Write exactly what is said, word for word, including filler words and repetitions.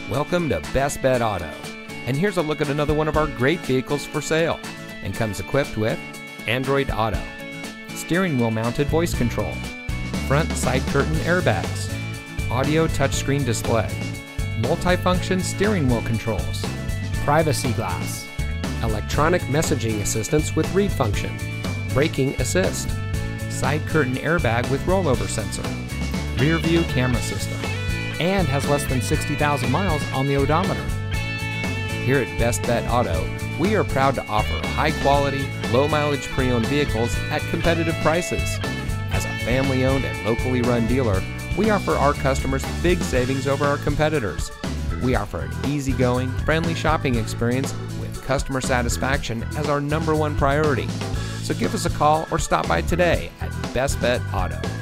Welcome to Best Bet Auto, and here's a look at another one of our great vehicles for sale, and comes equipped with Android Auto, steering wheel mounted voice control, front side curtain airbags, audio touchscreen display, multifunction steering wheel controls, privacy glass, electronic messaging assistance with read function, braking assist, side curtain airbag with rollover sensor, rear view camera system, and has less than sixty thousand miles on the odometer. Here at Best Bet Auto, we are proud to offer high-quality, low-mileage pre-owned vehicles at competitive prices. As a family-owned and locally run dealer, we offer our customers big savings over our competitors. We offer an easygoing, friendly shopping experience with customer satisfaction as our number one priority. So give us a call or stop by today at Best Bet Auto.